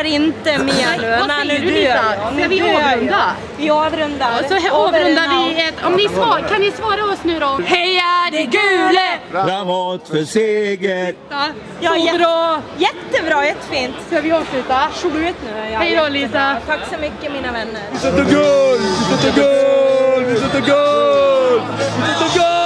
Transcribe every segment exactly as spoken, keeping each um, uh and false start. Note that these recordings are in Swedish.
får inte mer lön. Vad säger du, Lisa? Ska vi avrunda? Vi avrundar. Och så avrundar vi ett... Om ni svar, kan ni svara oss nu då? Heja det gule! Framåt för seger! Ja, så bra! Jättebra, jättefint. Ska vi avsluta? Absolut nu. Ja, hej då, Lisa! Tack så mycket, mina vänner. Vi sätter guld! Vi sätter guld! Vi sätter guld! Vi sätter guld!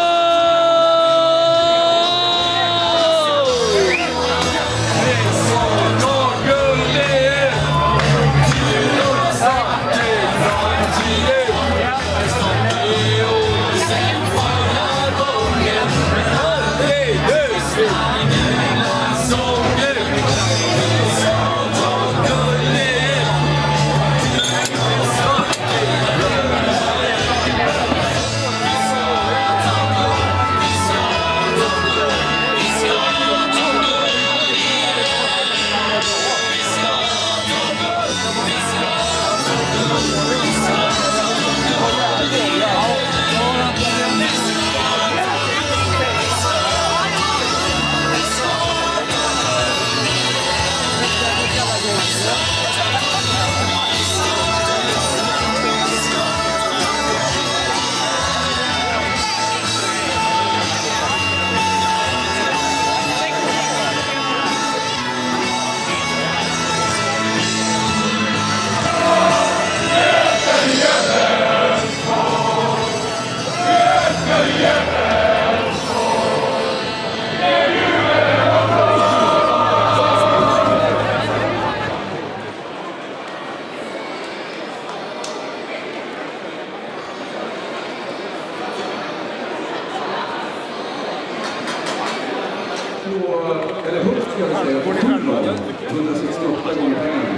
Eller högst ska jag säga, hundrasextioåtta gånger pengarna.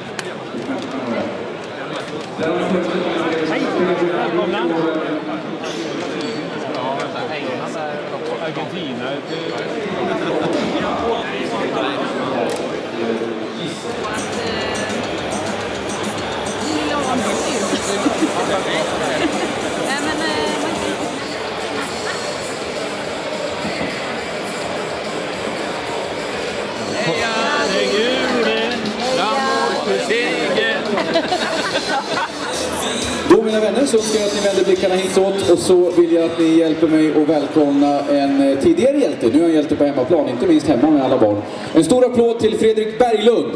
Hej! Välkomna! Argentina. Då, mina vänner, så önskar jag att ni vänder blickarna hitåt och så vill jag att ni hjälper mig att välkomna en tidigare hjälte. Nu är han hjälte på hemmaplan, inte minst hemma med alla barn. En stor applåd till Fredrik Berglund.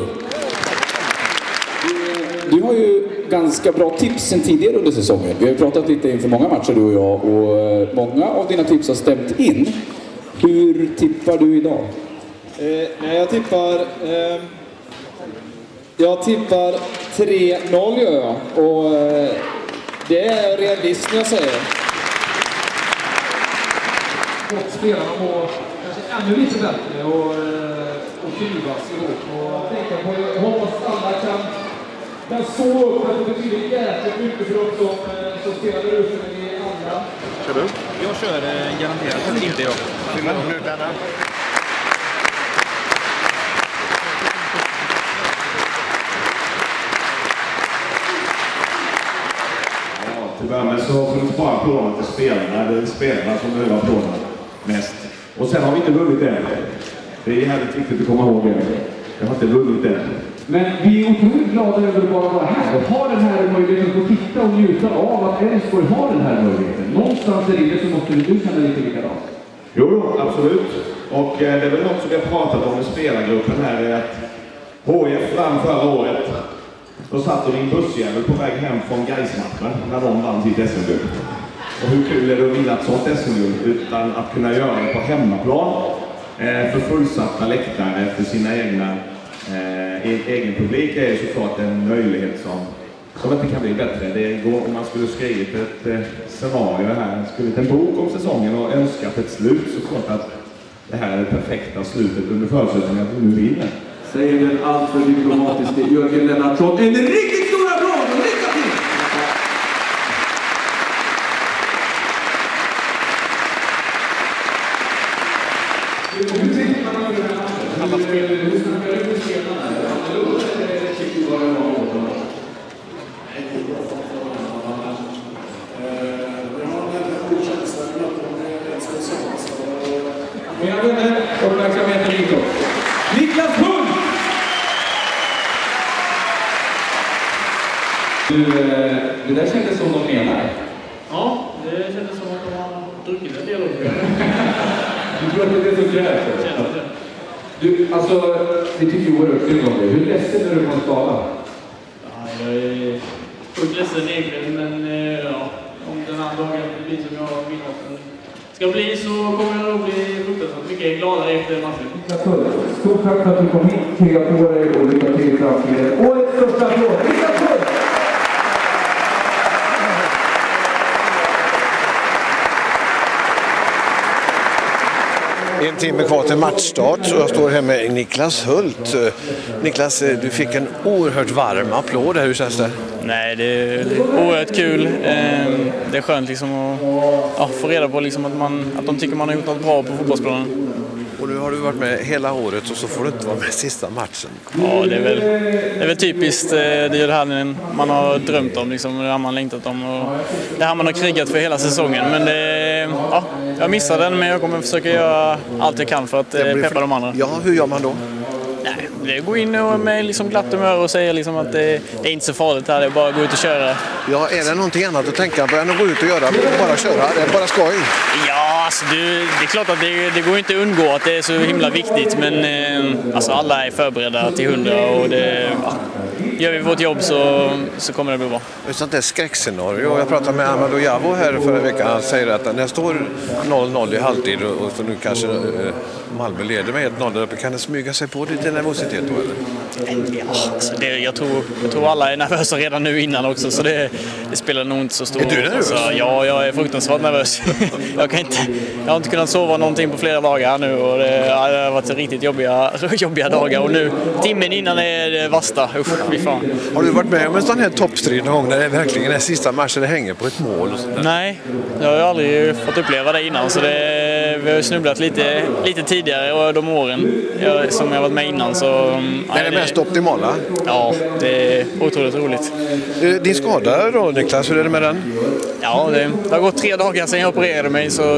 Du har ju ganska bra tips sen tidigare under säsongen. Vi har ju pratat lite inför många matcher, du och jag, och många av dina tips har stämt in. Hur tippar du idag? Eh, nej, jag tippar... Eh, jag tippar tre noll gör jag. Och eh, det är realist när jag säger. Och spelarna må kanske ännu lite bättre och, och trivas ihop. Och tänka på, jag hoppas alla kan, kan stå upp, att det betyder jäkligt mycket för dem som, som spelar där ute i andra. Kör du? Jag kör eh, garanterat inte jag. Tyvärr, men så får du inte bara applåda till spelarna. Det är spelarna som behöver applåda mest. Och sen har vi inte vunnit än. Det är jävligt viktigt att komma ihåg det. Jag har inte vunnit än. Men vi är otroligt glada över att bara vara här och ha den här möjligheten att titta och njuta av att Elfsborg har den här möjligheten. Någonstans där inne så måste du känna lite likadant. Jo, absolut. Och eh, det är väl något som vi har pratat om i spelargruppen här, är att H F vann förra året. Då satt de i en bussjävel på väg hem från Gaismatchen när de vann sitt S M-guld. Och hur kul är det att vinna ett sånt S M-guld utan att kunna göra det på hemmaplan eh, för fullsatta läktare för sina egna eh, egen publik är såklart en möjlighet som, som inte kan bli bättre. Det går, om man skulle skrivit ett eh, scenario här, skrivit en bok om säsongen och önskat ett slut, så klart att det här är det perfekta slutet under förutsättning att vi nu vinner. Säger den alltför diplomatiska Jörgen Lennartsson. En riktigt stor applåd och lycka till! Hur tänker man över den här? Hur snackar du med spelarna? Eller tycker du vad det var? Nej, det är bra för att jag har en god känsla för att de är så. Mina vänner, uppmärksamheten hitåt. Niklas Hult! Du, det där kändes som de menar. Ja, det kändes som att de har druckit en del av det. Du tror att det är det som krävs? Du, alltså, vi tycker ju oerhört synd om dig. Hur ledsen är du på att skada? Ja, jag är sjukt ledsen egentligen, men ja, om den här dagen blir som jag vill att den ska bli så kommer jag nog bli fruktansvärt mycket gladare efter matchen. Stort tack för att du kom hit, kriga på dig och lycka till i framtiden. Årets största applåd! En timme kvar till matchstart och jag står här med Niklas Hult. Niklas, du fick en oerhört varm applåd här, hur känns det? Nej, det är oerhört kul. Det är skönt liksom att ja, få reda på liksom att, man, att de tycker man har gjort något bra på fotbollsplanen. Och nu har du varit med hela året och så får du inte vara med sista matchen. Ja, det är väl, det är väl typiskt. Det är det här man har drömt om, liksom, det har man längtat om. Och det här man har krigat för hela säsongen. Men det, ja, jag missade den, men jag kommer försöka göra allt jag kan för att peppa för... de andra. Ja, hur gör man då? Nej, det är att gå in och med liksom glatt humör och säga liksom att det, det är inte så farligt här, det är bara att gå ut och köra. Ja, är det någonting annat att tänka på än att gå ut och göra? Bara köra, det är bara skoj. Ja, alltså det, det är klart att det, det går inte att undgå att det är så himla viktigt, men eh, alltså alla är förberedda till hundra och det, ja, gör vi vårt jobb så, så kommer det bli bra. Ett sånt där skräckscenario. Jag pratade med Amadou Diallo här förra veckan. Han säger att när det står noll noll i halvtid och, och för nu kanske eh, Malmö leder med ett noll där uppe, kan det smyga sig på lite nervositet då eller? Ja, alltså det, jag, tror, jag tror alla är nervösa redan nu innan också, så det, det spelar nog inte så stor roll. Är du nervös? Alltså, ja, jag är fruktansvärt nervös. jag, kan inte, jag har inte kunnat sova någonting på flera dagar nu och det, ja, det har varit riktigt jobbiga, jobbiga dagar och nu timmen innan är det värsta. Usch, fy fan. Har du varit med om en sån här toppstrid någon gång när det verkligen är sista matchen det hänger på ett mål? Och sånt där? Nej, jag har aldrig fått uppleva det innan, så det, vi har snubblat lite, lite tidigare och de åren jag, som jag varit med innan. Så, ja, är det mest optimala? Ja, det är otroligt roligt. Din skada då, Niklas, hur är det med den? Ja, det, det har gått tre dagar sedan jag opererade mig, så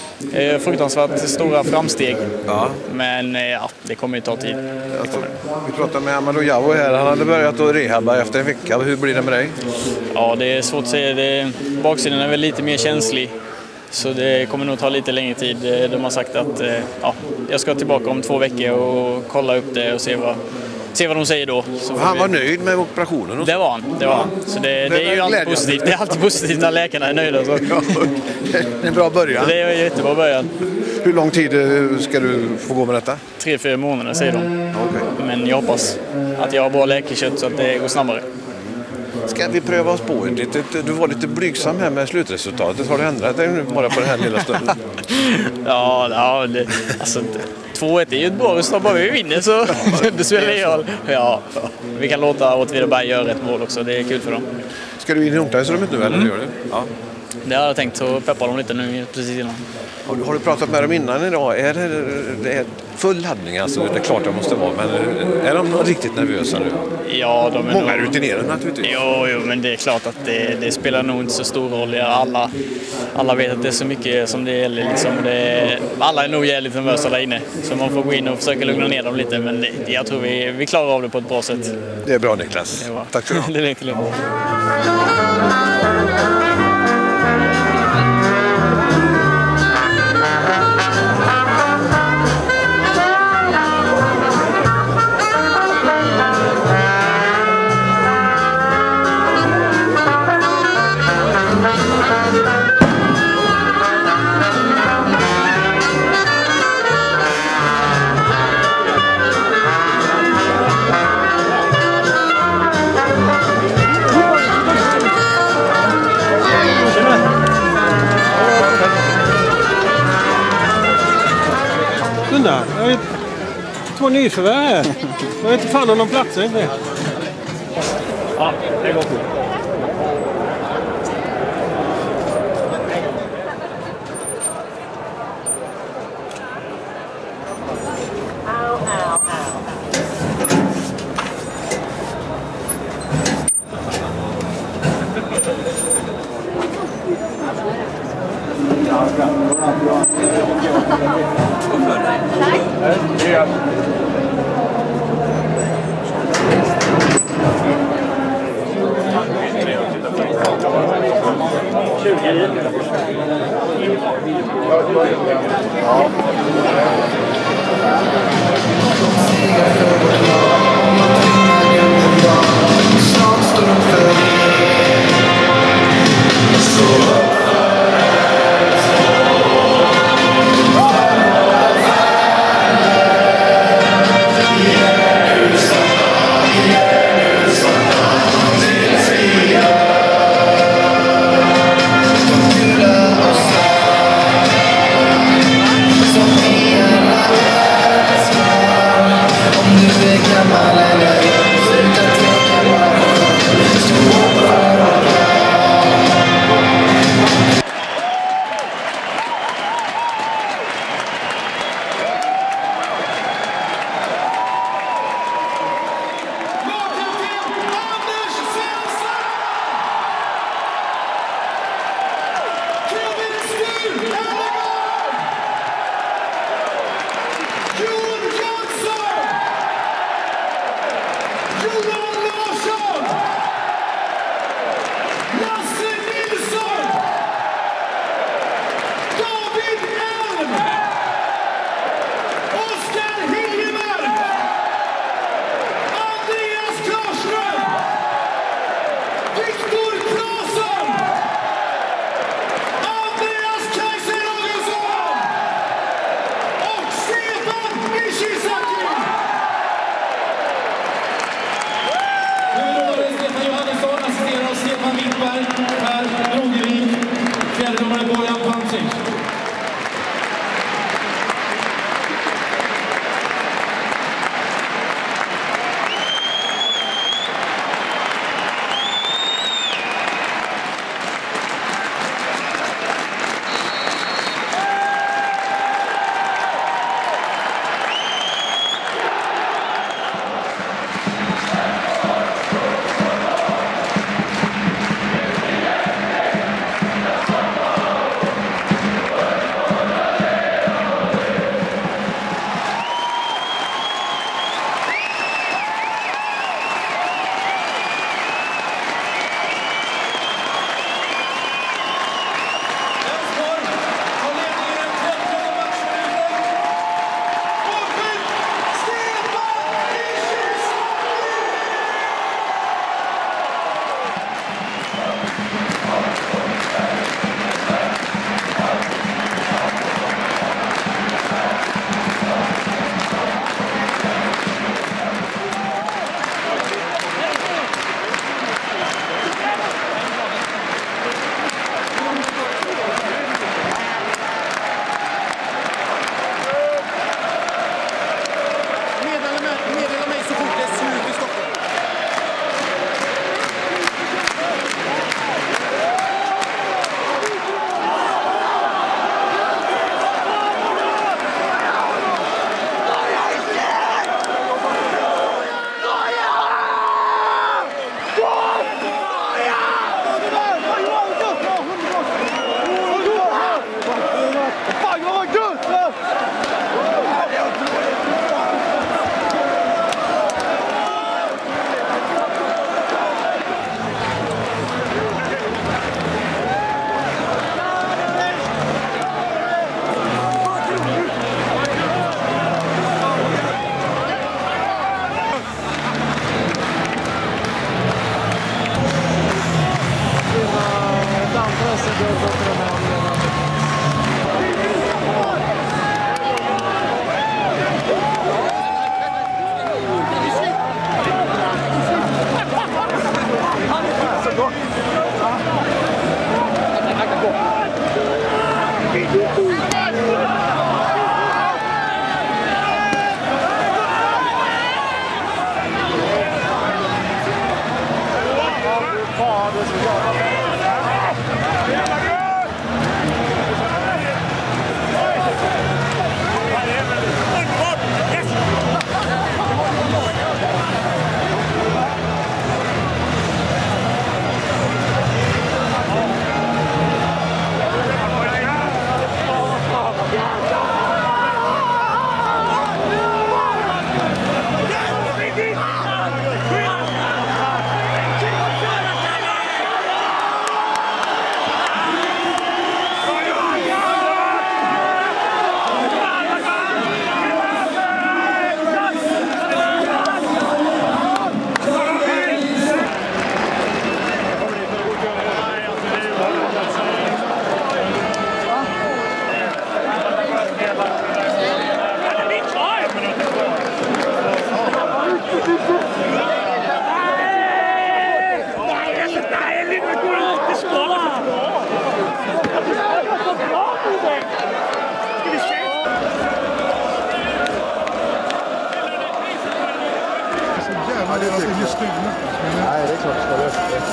eh, fruktansvärt stora framsteg. Ja. Men eh, ja, det kommer ju ta tid. Alltså, vi pratade med Amadou Diallo här, han hade börjat att rehabba efter en vecka. Hur blir det med dig? Ja, det är svårt att säga. Det, baksidan är väl lite mer känslig. Så det kommer nog ta lite längre tid. De har sagt att ja, jag ska tillbaka om två veckor och kolla upp det och se vad, se vad de säger då. Så han vi... var nöjd med operationen? Det var han. Det var han. Så det, det, det är ju alltid positivt. Det är alltid positivt när läkarna är nöjda. Så. Ja, det är en bra början. Det är en jättebra början. Hur lång tid ska du få gå med detta? Tre, fyra månader säger de. Okay. Men jag hoppas att jag har bra läkekött så att det går snabbare. Ska vi pröva oss på ett litet, du var lite blygsam här med slutresultatet. Har du ändrat dig nu bara på den här lilla stunden? ja, ja det, alltså, två ett är ju ett bra resultat. Bara vi vinner så det spelar ingen roll. Ja, vi kan låta Åtvidaberg göra ett mål också. Det är kul för dem. Ska du in i omklädningsrummet nu eller mm. gör du? Ja. Det har jag tänkt, så peppa dem lite nu precis innan. Har du, har du pratat med dem innan idag? Är det, det är full laddning alltså? Det är klart det måste vara, men är de riktigt nervösa nu? Ja, de är många nog... rutinerade naturligtvis. Jo, jo, men det är klart att det, det spelar nog inte så stor roll. Alla, alla vet att det är så mycket som det gäller. Liksom. Det, alla är nog jävligt nervösa där inne, så man får gå in och försöka lugna ner dem lite. Men det, jag tror vi, vi klarar av det på ett bra sätt. Det är bra, Niklas. Det tack så mycket. Det är lite lugnt. Jag vet, två nyförvärv här. Jag vet inte fan om någon plats inte. Ja, det går fort. Nej, det är klart att det ska det.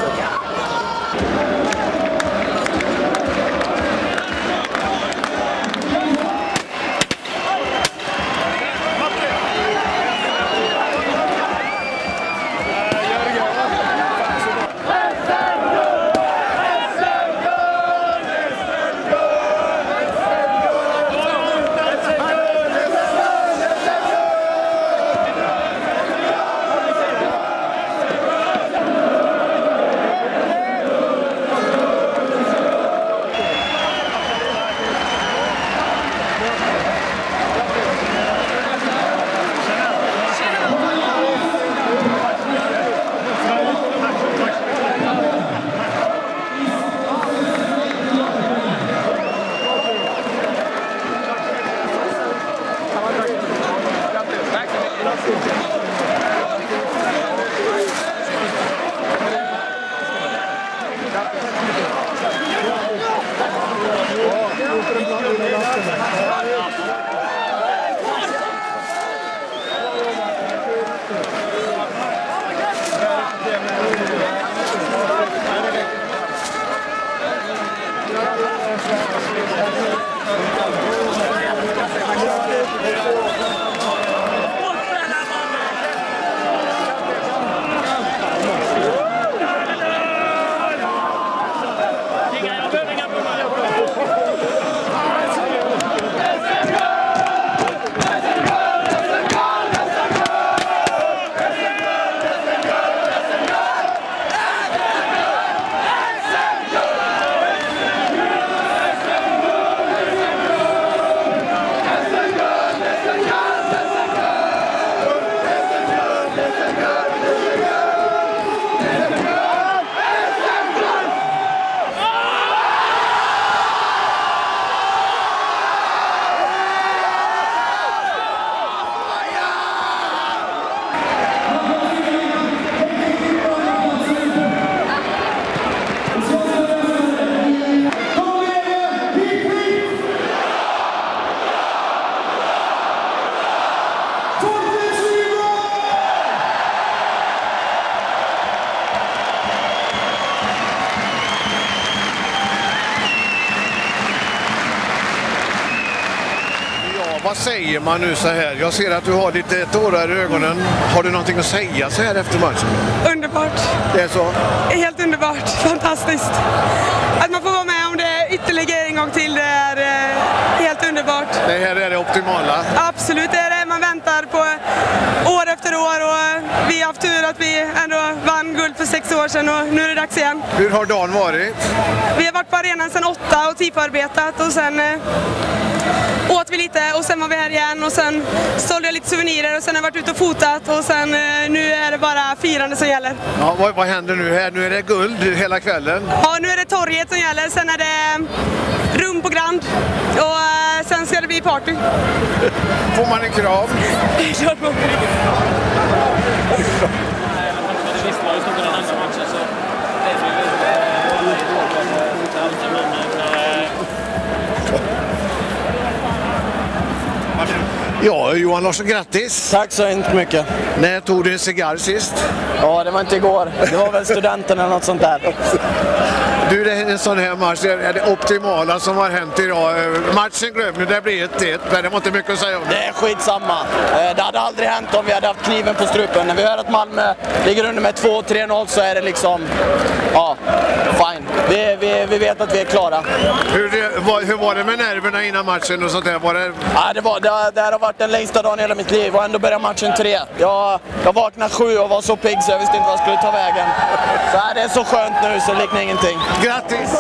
Vad säger man nu så här? Jag ser att du har lite tårar i ögonen. Har du någonting att säga så här efter matchen? Underbart. Det är så? Helt underbart. Fantastiskt. Att man får vara med om det ytterligare en gång till, det är eh, helt underbart. Det här är det optimala? Absolut, det är det man väntar på år efter år, och vi har haft tur att vi ändå vann guld för sex år sedan och nu är det dags igen. Hur har dagen varit? Vi har varit på arenan sedan åtta och tifo-arbetat, och sen eh, åt vi lite och sen var vi här igen och sen sålde jag lite souvenirer och sen har jag varit ute och fotat, och sen eh, nu är det bara firande som gäller. Ja, vad, vad händer nu här? Nu är det guld hela kvällen. Ja, nu är det torget som gäller, sen är det rum på Grand och eh, sen ska det bli party. Får man en kram? Ja, då. Ja, Johan Larsson, grattis! Tack så inte mycket. När tog du en cigarr sist? Ja, det var inte igår. Det var väl studenten eller något sånt där. Du, det är en sån här match, är det optimala som har hänt idag. Matchen glömde, det blir ett ett, men det var inte mycket att säga om det. Det är skitsamma. Det hade aldrig hänt om vi hade haft kniven på strupen. När vi hör att Malmö ligger under med två tre noll så är det liksom, ja, fine. Vi, vi, vi vet att vi är klara. Hur, var, hur var det med nerverna innan matchen och sånt där? Var det... Ja, det, var, det, det här har varit den längsta dagen i hela mitt liv och ändå började matchen tre. Jag, jag vaknade sju och var så pigg så jag visste inte vad jag skulle ta vägen. Så här, det är så skönt nu så det liknar ingenting. Grattis!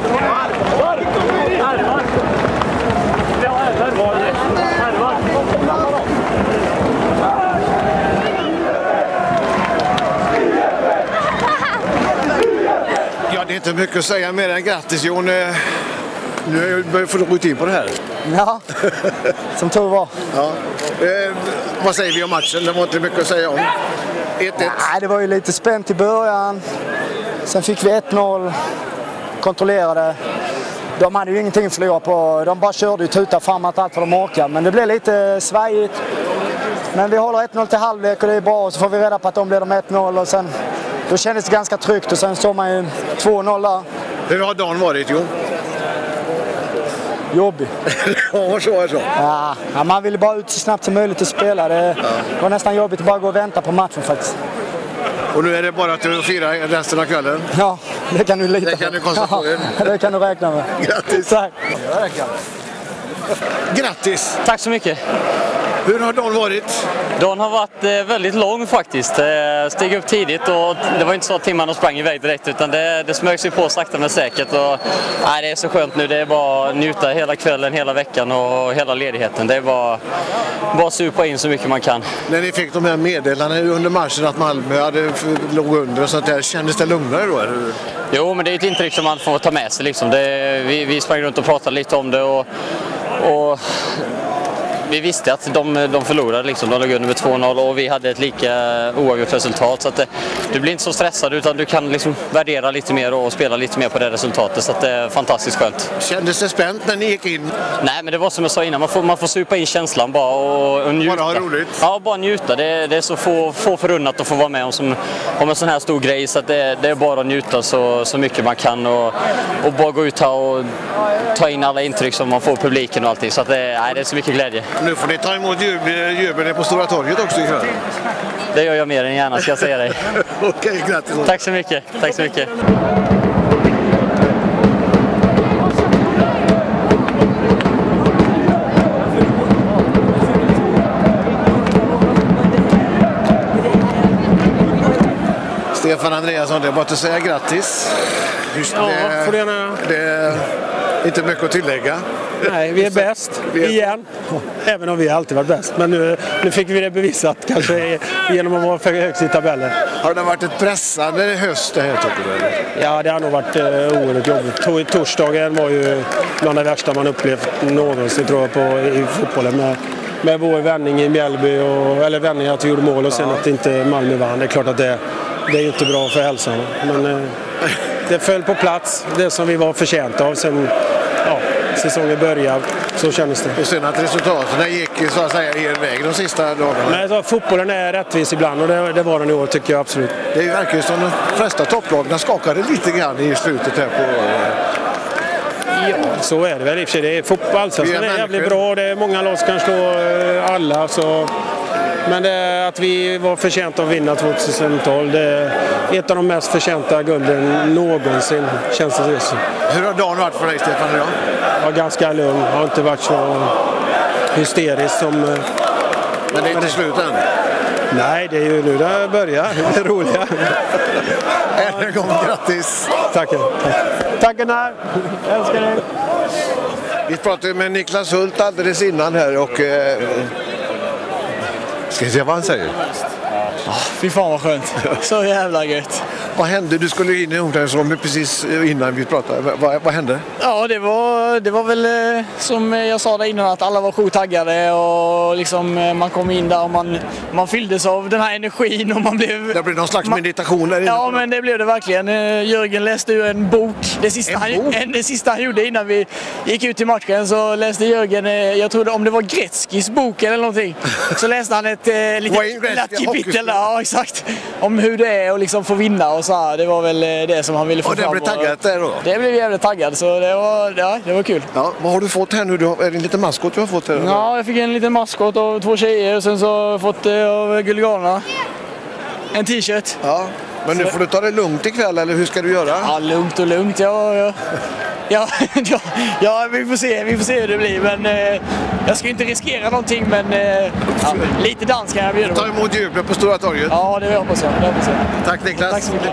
Ja, det är inte mycket att säga mer än grattis, Jon. Nu får du rutin på det här. Ja, som tur var. Ja. Eh, vad säger vi om matchen? Det var inte mycket att säga om. ett ett. Nej, det var ju lite spänt i början. Sen fick vi ett noll. Kontrollerade. De hade ju ingenting att förlora på. De bara körde ju tuta framåt allt för de orkade. Men det blev lite svajigt. Men vi håller ett noll till halvlek och det är bra. Och så får vi reda på att de blir de ett noll och sen då kändes det ganska tryggt och sen står man ju två noll där. Hur har dagen varit, Jo? Jobbig. Ja, så är så. Ja, ja, man ville bara ut så snabbt som möjligt och spela. Det ja. var nästan jobbigt att bara gå och vänta på matchen faktiskt. Och nu är det bara att du firar resten av kvällen? Ja, det kan du lita på. Det kan du konstatera. Ja, det kan du räkna med. Grattis. Tack. Grattis. Tack så mycket. Hur har dagen varit? Dagen har varit eh, väldigt lång faktiskt. Eh, steg upp tidigt och det var inte så att timmarna sprang iväg direkt utan det, det smög sig på sakta men säkert. Och, nej, det är så skönt nu. Det är bara att njuta hela kvällen, hela veckan och hela ledigheten. Det är bara, bara supa in så mycket man kan. När ni fick de här meddelandena under matchen att Malmö hade låg under och sånt där, kändes det lugnare då? Eller? Jo, men det är ett intryck som man får ta med sig. Liksom. Det, vi, vi sprang runt och pratade lite om det och, och vi visste att de, de förlorade, liksom. De låg under med två noll och vi hade ett lika oavgjort resultat. Så att det, du blir inte så stressad utan du kan liksom värdera lite mer och spela lite mer på det resultatet. Så att det är fantastiskt skönt. Kändes det spänt när ni gick in? Nej, men det var som jag sa innan. Man får, man får supa in känslan bara och, och njuta. Bara ha roligt? Ja, bara njuta. Det, det är så få, få förunnat att få vara med om, som, om en sån här stor grej. Så att det, det är bara att njuta så, så mycket man kan och, och bara gå ut här och ta in alla intryck som man får publiken och allting. Så att det, nej, det är så mycket glädje. Nu får ni ta emot jubeln på Stora torget också ikväll. Det gör jag mer än gärna, ska jag säga dig. Okej, grattis. Tack så mycket. Tack så mycket. Stefan Andreasson, det är bara att säga grattis. Just ja, det, får gärna. Det är inte mycket att tillägga. Nej, vi är bäst igen. Även om vi alltid varit bäst. Men nu, nu fick vi det bevisat kanske genom att vara för högst i tabellen. Har det varit ett pressande höst det här tycker du? Ja, det har nog varit uh, oerhört jobbigt. Torsdagen var ju bland det värsta man upplevt någonsin tror jag på i fotbollen. Med, med vår vändning i Mjällby, och, eller vändning att vi gjorde mål och sen ja. att inte Malmö vann. Det är klart att det, det är inte bra för hälsan. Men uh, det föll på plats, det som vi var förtjänta av. Sen, ja, säsongen började, så kändes det. Och sen att resultaten gick så att säga er väg de sista dagarna. Nej, så fotbollen är rättvis ibland och det, det var den i år tycker jag absolut. Det är ju verkligen som de flesta topplagarna skakade lite grann i slutet här på... Ja, så är det väl i och för sig. Det är fotboll, så det är jävligt bra. Det är många lag som kan slå alla, så... Men det, att vi var förtjänta att vinna tjugohundratolv, det är ett av de mest förtjänta gulden någonsin, känns det så. Hur har dagen varit för dig, Stefan? Ja? Ja, ganska lugn. Har inte varit så hysterisk som... Men det är inte det... slut än? Nej, det är ju nu det börjar. Det är roliga. Än en gång, grattis! Tack. Tackar, jag älskar dig. Vi pratade med Niklas Hult alldeles innan här och... Eh... Ska vi se vad han säger? Oh, fy fan vad skönt. Så jävla gött. Vad hände? Du skulle in i omklädningsrummet precis innan vi pratade. Vad, vad hände? Ja, det var, det var väl som jag sa där innan att alla var sjukt taggade och liksom man kom in där och man, man fylldes av den här energin och man blev... Det blev någon slags man, meditation där inne. Ja, men det blev det verkligen. Jörgen läste ju en bok. Det sista, en han, bok? En, det sista han gjorde innan vi gick ut i matchen så läste Jörgen, jag tror om det var Gretzkys bok eller någonting, så läste han ett eh, litet kapitel där, ja, exakt, om hur det är att liksom få vinna och så här. Det var väl det som han ville få och fram. Och det blev taggat där då? Det blev jävligt taggad, så det var, ja, det var kul. Ja, vad har du fått här nu? Du har, är det en liten maskot du har fått här? Ja, jag fick en liten maskot av två tjejer och sen så har jag fått det av Gulliganerna. En t-shirt. Ja, men nu får du ta det lugnt ikväll, eller hur ska du göra? Ja, lugnt och lugnt, ja. ja. Ja, ja, ja, vi får se, vi får se hur det blir, men eh, jag ska inte riskera någonting, men eh, ja, lite dans kan jag bjuda på. Ta emot jublet på Stora torget. Ja, det hoppas jag. Det hoppas jag. Tack Niklas. Tack så mycket.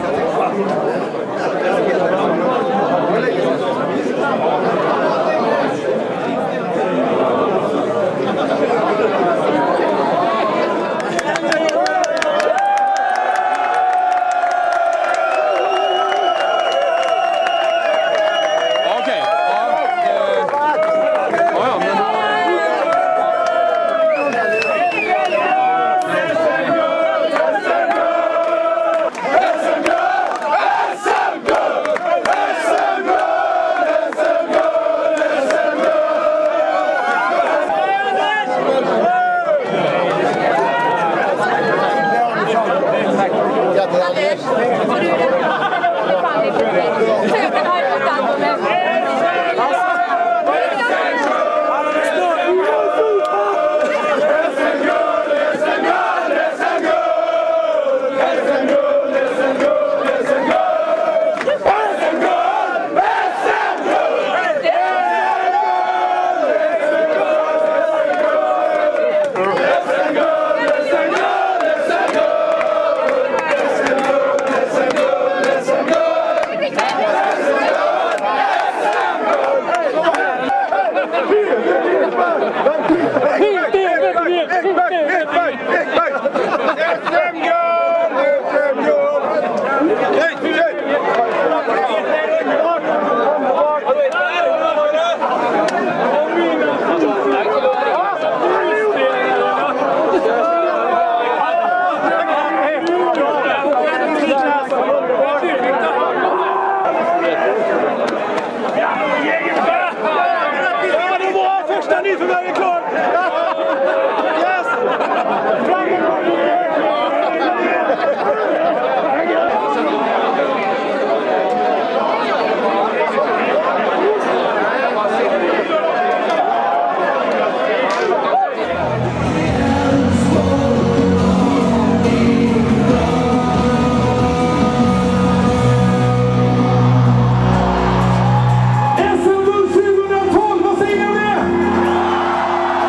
nyförvärv är klar! Yes! S M-guld tjugohundratolv, vad säger ni om det?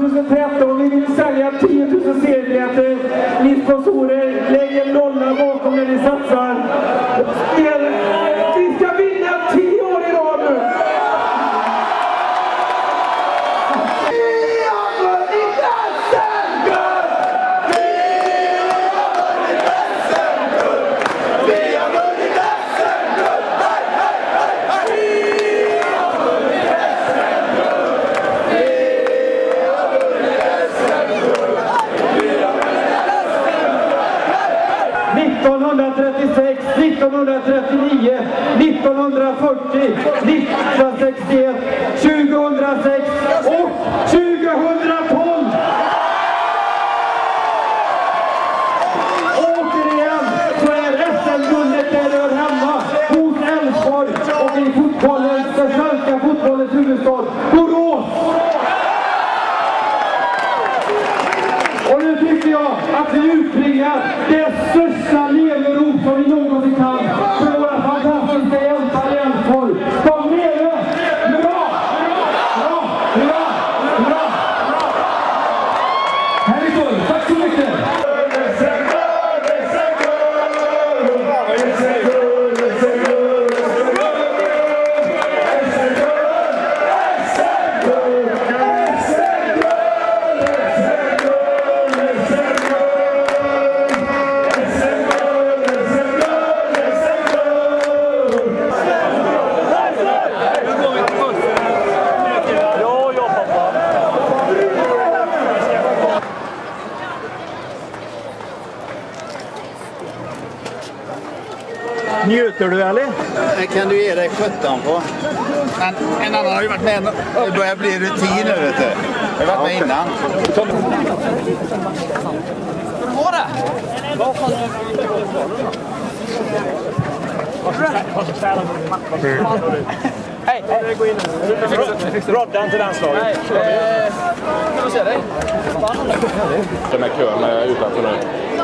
tjugotretton. Vi vill sälja tio tusen seriebiljetter. Ni sponsorer lägger nolla bakom när vi satsar. Vi ska vinna tio år i rad nu. nittonhundratrettiosex, nittonhundratrettionio, nittonhundrafyrtio, nittonhundrasextioett, tjugohundrasex och tjugohundratolv! Återigen så är S M-guldet där det hör hemma, hos Älvsborg och i fotbollens, den svenska fotbollens huvudstad, Borås! Och nu tycker jag att vi utbringar det största leverop som vi någonsin kan för våra fantastiska hjältar i Älvsborg. De lever! Bra! Bra! Bra! Bra! Härifrån, tack så mycket! Njuter du eller? Det kan du ge dig sjutton på. Men en annan har ju varit med. Det börjar bli rutin nu vet du. Jag har varit med innan. Hur går det? Hej! Roddan till landslaget. Hej! Kan du se dig? Den här kön är utanför nu.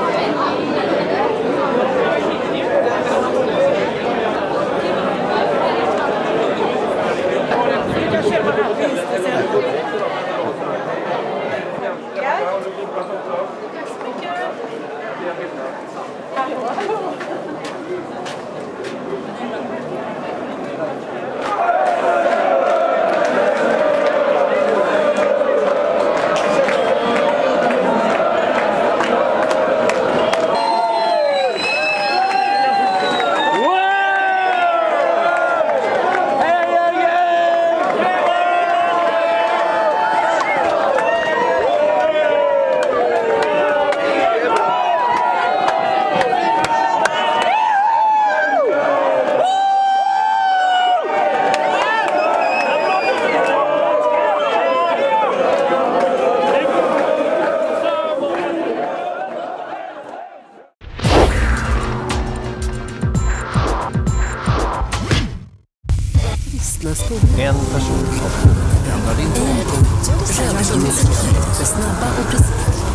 En person som ändrar din ton. För snabba och precis.